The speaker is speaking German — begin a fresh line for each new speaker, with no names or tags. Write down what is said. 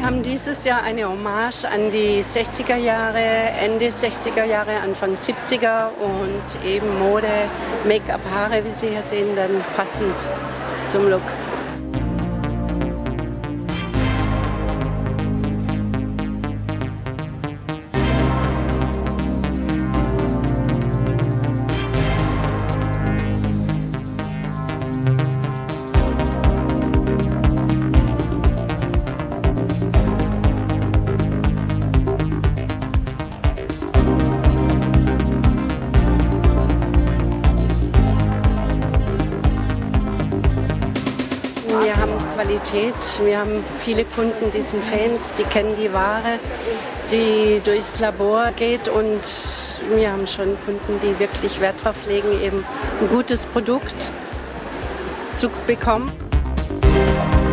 haben dieses Jahr eine Hommage an die 60er Jahre, Ende 60er Jahre, Anfang 70er und eben Mode, Make-up, Haare, wie Sie hier sehen, dann passend zum Look. Wir haben Qualität, wir haben viele Kunden, die sind Fans, die kennen die Ware, die durchs Labor geht, und wir haben schon Kunden, die wirklich Wert darauf legen, eben ein gutes Produkt zu bekommen.